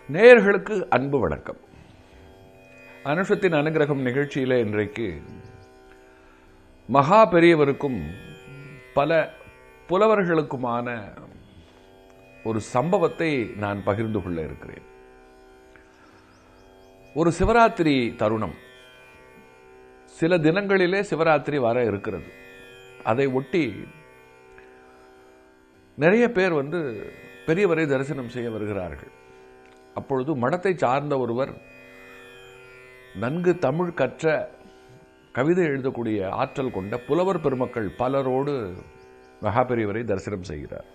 நேயர்களுக்கு அன்பு வணக்கம். அனுஷத்தின் அனுகிரகம் நிகழ்ச்சியில இன்றைக்கு மகா பெரியவருக்கும் பல புலவர்களுக்குமான ஒரு சம்பவத்தை நான் பகிர்ந்து கொள்ள இருக்கிறேன். ஒரு சிவராத்திரி தருணம், சில தினங்களிலே சிவராத்திரி வர இருக்கிறது. அதை ஒட்டி நிறைய பேர் பெரியவரை தரிசனம் செய்ய வருகிறார்கள். அப்பொழுது மடத்தை சார்ந்த ஒருவர் நன்கு தமிழ் கற்ற, கவிதை எழுதக்கூடிய ஆற்றல் கொண்ட புலவர் பெருமக்கள் பலரோடு மகா பெரியவரை தரிசனம் செய்கிறார்.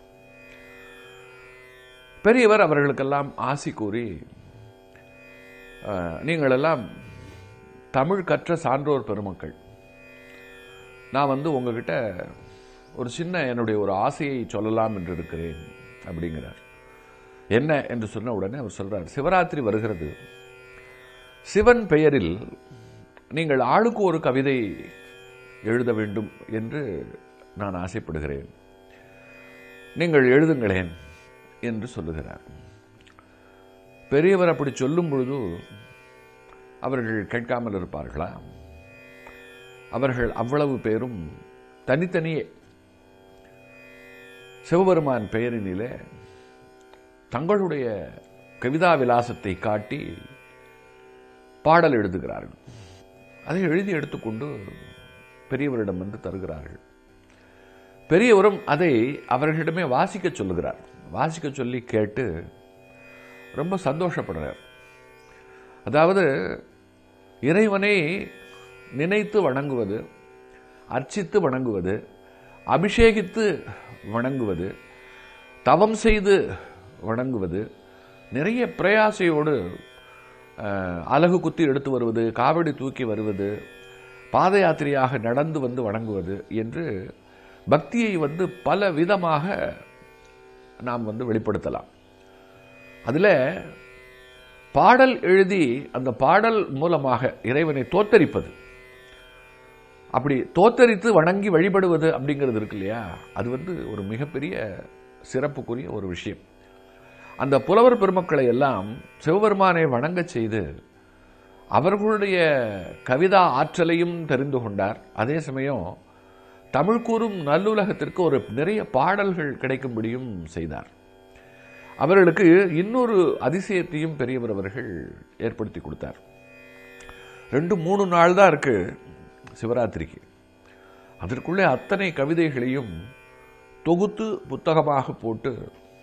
பெரியவர் அவர்களுக்கெல்லாம் ஆசி கூறி, நீங்கள் எல்லாம் தமிழ் கற்ற சான்றோர் பெருமக்கள், நான் உங்ககிட்ட ஒரு சின்ன என்னுடைய ஒரு ஆசையை சொல்லலாம் என்று இருக்கிறேன் அப்படிங்கிறார். என்ன என்று சொன்ன உடனே அவர் சொல்றார், சிவராத்திரி வருகிறது, சிவன் பெயரில் நீங்கள் ஆளுக்கு ஒரு கவிதை எழுத வேண்டும் என்று நான் ஆசைப்படுகிறேன், நீங்கள் எழுதுங்களேன் என்று சொல்லுகிறார். பெரியவர் அப்படி சொல்லும் பொழுது அவர்கள் கேட்காமல் இருப்பார்களா? அவர்கள் அவ்வளவு பேரும் தனித்தனியே சிவபெருமான் பெயரினிலே தங்களுடைய கவிதா விலாசத்தை காட்டி பாடல் எழுதுகிறார்கள். அதை எழுதி எடுத்துக்கொண்டு பெரியவரிடம் தருகிறார்கள். பெரியவரும் அதை அவர்களிடமே வாசிக்க சொல்லுகிறார். வாசிக்க சொல்லி கேட்டு ரொம்ப சந்தோஷப்படுறார். அதாவது இறைவனை நினைத்து வணங்குவது, அர்ச்சித்து வணங்குவது, அபிஷேகித்து வணங்குவது, தவம் செய்து வணங்குவது, நிறைய பிரயாசையோடு அலகு குத்தி எடுத்து வருவது, காவடி தூக்கி வருவது, பாத யாத்திரையாக நடந்து வணங்குவது என்று பக்தியை பல விதமாக நாம் வெளிப்படுத்தலாம். அதில் பாடல் எழுதி அந்த பாடல் மூலமாக இறைவனை தோத்தரிப்பது, அப்படி தோத்தரித்து வணங்கி வழிபடுவது அப்படிங்கிறது இருக்கு இல்லையா, அது ஒரு மிகப்பெரிய சிறப்புக்குரிய ஒரு விஷயம். அந்த புலவர் பெருமக்களை எல்லாம் சிவபெருமானை வணங்க செய்து அவர்களுடைய கவிதா ஆற்றலையும் தெரிந்து கொண்டார். அதே சமயம் தமிழ் கூறும் நல்லுலகத்திற்கு ஒரு நிறைய பாடல்கள் கிடைக்கும்படியும் செய்தார். அவர்களுக்கு இன்னொரு அதிசயத்தையும் பெரியவர் அவர்கள் ஏற்படுத்தி கொடுத்தார். 2-3 நாள் தான் இருக்கு சிவராத்திரிக்கு. அதற்குள்ளே அத்தனை கவிதைகளையும் தொகுத்து புத்தகமாக போட்டு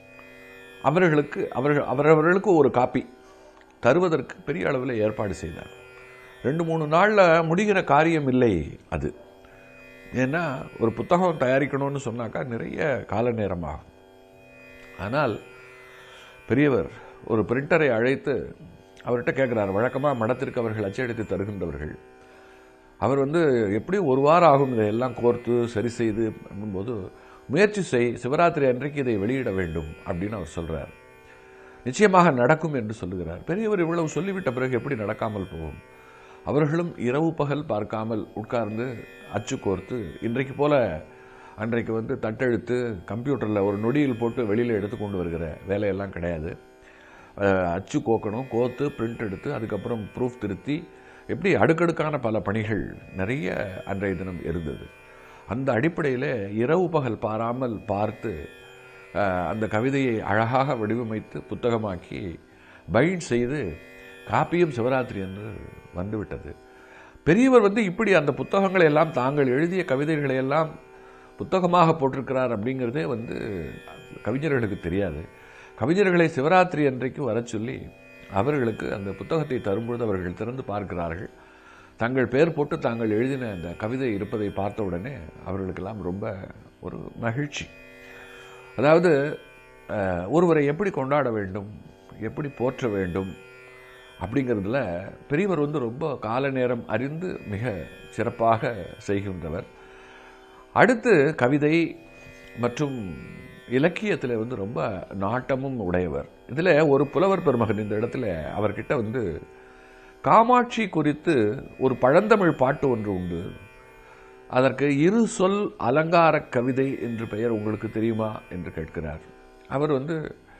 அவர்களுக்கு ஒரு காப்பி தருவதற்கு பெரிய அளவில் ஏற்பாடு செய்தார். 2-3 நாளில் முடிகிற காரியம் இல்லை அது. ஏன்னா ஒரு புத்தகம் தயாரிக்கணும்னு சொன்னாக்கா நிறைய கால நேரமாகும். ஆனால் பெரியவர் ஒரு பிரிண்டரை அழைத்து அவர்கிட்ட கேட்கிறார். வழக்கமாக மடத்திற்கு அவர்கள் அச்சடித்து தருகின்றவர்கள். அவர் எப்படி 1 வாரம் ஆகும் இதையெல்லாம் கோர்த்து சரி செய்து போது, முயற்சி செய், சிவராத்திரி அன்றைக்கு இதை வெளியிட வேண்டும் அப்படின்னு அவர் சொல்றார். நிச்சயமாக நடக்கும் என்று சொல்லுகிறார். பெரியவர் இவ்வளவு சொல்லிவிட்ட பிறகு எப்படி நடக்காமல் போகும்? அவர்களும் இரவு பகல் பார்க்காமல் உட்கார்ந்து அச்சு கோர்த்து, இன்றைக்கு போல அன்றைக்கு தட்டெழுத்து கம்ப்யூட்டரில் ஒரு நொடியில் போட்டு வெளியில் எடுத்து கொண்டு வருகிற வேலையெல்லாம் கிடையாது. அச்சு கோக்கணும், கோத்து பிரிண்ட் எடுத்து அதுக்கப்புறம் ப்ரூஃப் திருத்தி, எப்படி அடுக்கடுக்கான பல பணிகள் நிறைய அன்றைய தினம் இருந்தது. அந்த அடிப்படையில் இரவு பகல் பாராமல் பார்த்து அந்த கவிதையை அழகாக வடிவமைத்து புத்தகமாக்கி பைண்ட் செய்து காப்பியும் சிவராத்திரி என்று வந்துவிட்டது. பெரியவர் இப்படி அந்த புத்தகங்களை எல்லாம், தாங்கள் எழுதிய கவிதைகளை எல்லாம் புத்தகமாக போட்டிருக்கிறார் அப்படிங்கிறதே கவிஞர்களுக்கு தெரியாது. கவிஞர்களை சிவராத்திரி அன்றைக்கு வர சொல்லி அவர்களுக்கு அந்த புத்தகத்தை தரும்பொழுது அவர்கள் திறந்து பார்க்கிறார்கள். தங்கள் பெயர் போட்டு தாங்கள் எழுதின அந்த கவிதை இருப்பதை பார்த்த உடனே அவர்களுக்கெல்லாம் ரொம்ப ஒரு மகிழ்ச்சி. அதாவது ஒருவரை எப்படி கொண்டாட வேண்டும், எப்படி போற்ற வேண்டும் அப்படிங்கிறதுல பெரியவர் ரொம்ப கால நேரம் அறிந்து மிக சிறப்பாக செய்கின்றவர். அடுத்து கவிதை மற்றும் இலக்கியத்தில் ரொம்ப நாட்டமும் உடையவர். இதில் ஒரு புலவர் பெருமகன் இந்த இடத்துல அவர்கிட்ட காமாட்சி குறித்து ஒரு பழந்தமிழ் பாட்டு ஒன்று உண்டு. அதற்கு 2 சொல் அலங்கார கவிதை என்று பெயர் உங்களுக்கு தெரியுமா என்று கேட்கிறார். அவர்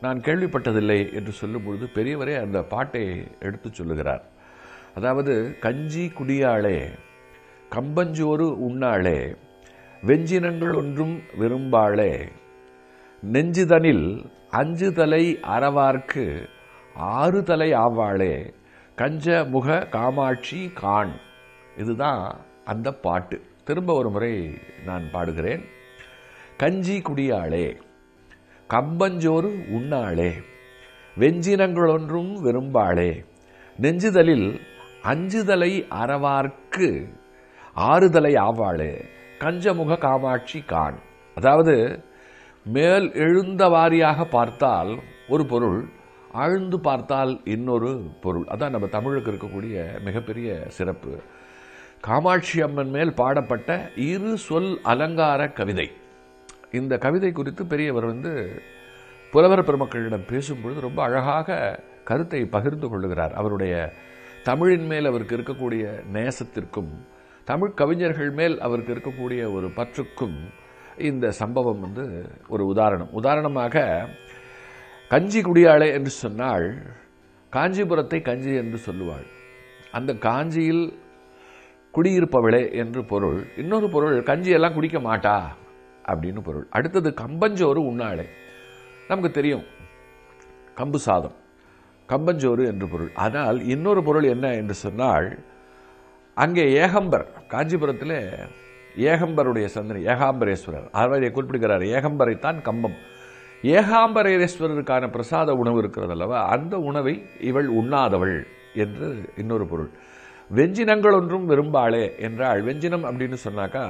நான் கேள்விப்பட்டதில்லை என்று சொல்லும் பொழுது பெரியவரே அந்த பாட்டை எடுத்து சொல்லுகிறார். அதாவது, கஞ்சி குடியாளே, கம்பஞ்சோறு உண்ணாளே, வெஞ்சினங்கள் ஒன்றும் விரும்பாளே, நெஞ்சுதனில் 5 தலை அறவார்க்கு 6 தலை ஆவாளே, கஞ்ச முக காமாட்சி காண். இதுதான் அந்த பாட்டு. திரும்ப ஒரு முறை நான் பாடுகிறேன். கஞ்சி குடியாளே, கம்பஞ்சோறு உண்ணாளே, வெஞ்சினங்கள் ஒன்றும் விரும்பாளே, நெஞ்சுதலில் 5 தலை அறவார்க்கு 6 தலை ஆவாளே, கஞ்சமுக காமாட்சி காண். அதாவது, மேல் எழுந்த வாரியாக பார்த்தால் ஒரு பொருள், ஆழ்ந்து பார்த்தால் இன்னொரு பொருள். அதான் நம்ம தமிழுக்கு இருக்கக்கூடிய மிகப்பெரிய சிறப்பு. காமாட்சி அம்மன் மேல் பாடப்பட்ட 2 சொல் அலங்கார கவிதை. இந்த கவிதை குறித்து பெரியவர் புலவர் பெருமக்களிடம் பேசும்பொழுது ரொம்ப அழகாக கருத்தை பகிர்ந்து கொள்ளுகிறார். அவருடைய தமிழின் மேல் அவருக்கு இருக்கக்கூடிய நேசத்திற்கும், தமிழ் கவிஞர்கள் மேல் அவருக்கு இருக்கக்கூடிய ஒரு பற்றுக்கும் இந்த சம்பவம் ஒரு உதாரணமாக, கஞ்சி குடியாளே என்று சொன்னால் காஞ்சிபுரத்தை கஞ்சி என்று சொல்லுவாள். அந்த காஞ்சியில் குடியிருப்பவளே என்று பொருள். இன்னொரு பொருள், கஞ்சியெல்லாம் குடிக்க மாட்டா அப்படின்னு பொருள். அடுத்தது, கம்பஞ்சோறு உண்ணாளே. நமக்கு தெரியும், கம்பு சாதம், கம்பஞ்சோறு என்று பொருள். ஆனால் இன்னொரு பொருள் என்ன என்று சொன்னால், அங்கே ஏகம்பர், காஞ்சிபுரத்தில் ஏகம்பருடைய சந்தனி, ஏகாம்பரேஸ்வரர், அவரை குறிப்பிடுகிறார். ஏகம்பரைத்தான் கம்பம். ஏகாம்பரேஸ்வரருக்கான பிரசாத உணவு இருக்கிறது அல்லவா, அந்த உணவை இவள் உண்ணாதவள் என்று இன்னொரு பொருள். வெஞ்சினங்கள் ஒன்றும் விரும்பாளே என்றால், வெஞ்சினம் அப்படின்னு சொன்னாக்கா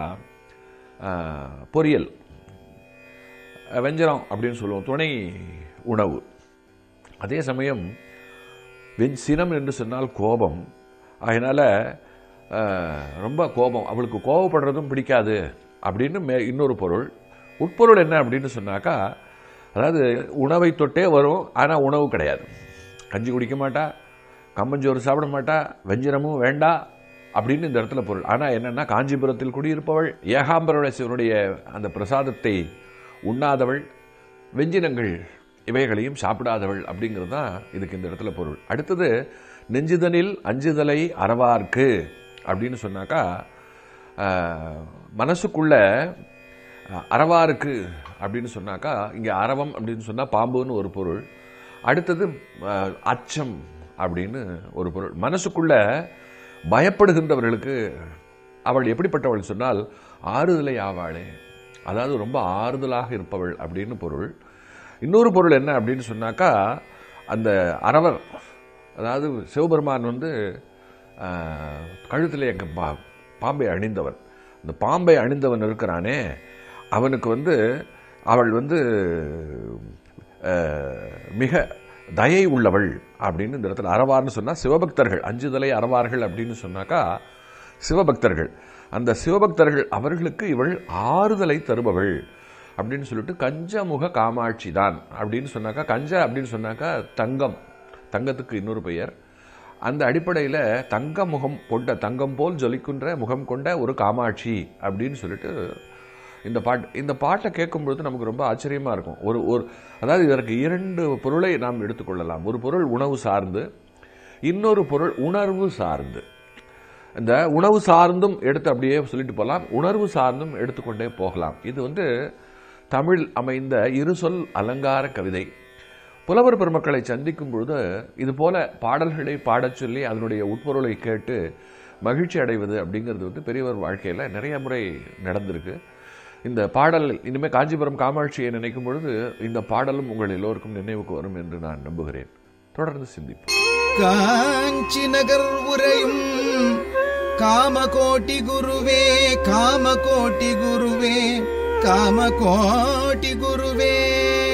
பொரியல், வெஞ்சனம் அப்படின்னு சொல்லுவோம், துணை உணவு. அதே சமயம் சினம் என்று சொன்னால் கோபம். அதனால் ரொம்ப கோபம், அவளுக்கு கோபப்படுறதும் பிடிக்காது அப்படின்னு இன்னொரு பொருள். உட்பொருள் என்ன அப்படின்னு சொன்னாக்கா, அதாவது உணவை தொட்டே வரும், ஆனால் உணவு கிடையாது. கஞ்சி குடிக்க மாட்டா, கம்பஞ்சோறு சாப்பிட மாட்டா, வெஞ்சனமும் வேண்டா அப்படின்னு இந்த இடத்துல பொருள். ஆனால் என்னன்னா, காஞ்சிபுரத்தில் குடியிருப்பவள், ஏகாம்பரேஸ்வரனுடைய அந்த பிரசாதத்தை உண்ணாதவள், வெஞ்சினங்கள் இவைகளையும் சாப்பிடாதவள் அப்படிங்கிறது தான் இதுக்கு இந்த இடத்துல பொருள். அடுத்தது, நெஞ்சுதனில் 5 தலை அறவார்க்கு அப்படின்னு சொன்னாக்கா, மனசுக்குள்ள அறவாருக்கு அப்படின்னு சொன்னாக்கா, இங்கே அரவம் அப்படின்னு சொன்னால் பாம்புன்னு ஒரு பொருள். அடுத்தது அச்சம் அப்படின்னு ஒரு பொருள். மனசுக்குள்ள பயப்படுகின்றவர்களுக்கு அவள் எப்படிப்பட்டவள் சொன்னால், ஆறுதலை ஆவாளே, அதாவது ரொம்ப ஆறுதலாக இருப்பவள் அப்படின்னு பொருள். இன்னொரு பொருள் என்ன அப்படின்னு சொன்னாக்கா, அந்த அரவர், அதாவது சிவபெருமான் கழுத்தில் பாம்பை அணிந்தவன். அந்த பாம்பை அணிந்தவன் இருக்கிறானே, அவனுக்கு அவள் மிக தயை உள்ளவள் அப்படின்னு இந்த இடத்துல. அறவார்னு சொன்னா சிவபக்தர்கள், 5 தலை அறவார்கள் அப்படின்னு சொன்னாக்கா சிவபக்தர்கள். அந்த சிவபக்தர்கள் அவர்களுக்கு இவள் ஆறுதலை தருபவள் அப்படின்னு சொல்லிட்டு, கஞ்சமுக காமாட்சி தான் அப்படின்னு சொன்னாக்கா, கஞ்ச அப்படின்னு சொன்னாக்கா தங்கம், தங்கத்துக்கு இன்னொரு பெயர். அந்த அடிப்படையில் தங்க முகம் கொண்ட, தங்கம் போல் ஜொலிக்கின்ற முகம் கொண்ட ஒரு காமாட்சி அப்படின்னு சொல்லிட்டு இந்த பாட்டை கேட்கும்பொழுது நமக்கு ரொம்ப ஆச்சரியமாக இருக்கும். அதாவது இதற்கு 2 பொருளை நாம் எடுத்துக்கொள்ளலாம். ஒரு பொருள் உணவு சார்ந்து, இன்னொரு பொருள் உணர்வு சார்ந்து. இந்த உணவு சார்ந்தும் எடுத்து அப்படியே சொல்லிட்டு போகலாம், உணர்வு சார்ந்தும் எடுத்துக்கொண்டே போகலாம். இது தமிழ் அமைந்த 2 சொல் அலங்கார கவிதை. புலவர் பெருமக்களை சந்திக்கும் பொழுது இதுபோல பாடல்களை பாடச் சொல்லி அதனுடைய உட்பொருளை கேட்டு மகிழ்ச்சி அடைவது அப்படிங்கிறது பெரியவர் வாழ்க்கையில் நிறைய முறை நடந்திருக்கு. இந்த பாடல் இனிமேல் காஞ்சிபுரம் காமாட்சியை நினைக்கும் பொழுது இந்த பாடலும் உங்கள் எல்லோருக்கும் நினைவுக்கு வரும் என்று நான் நம்புகிறேன். தொடர்ந்து சிந்திப்போம். காஞ்சி நகர் உரையும் காமகோட்டி குருவே, காமகோட்டி குருவே, காமகோட்டி குருவே.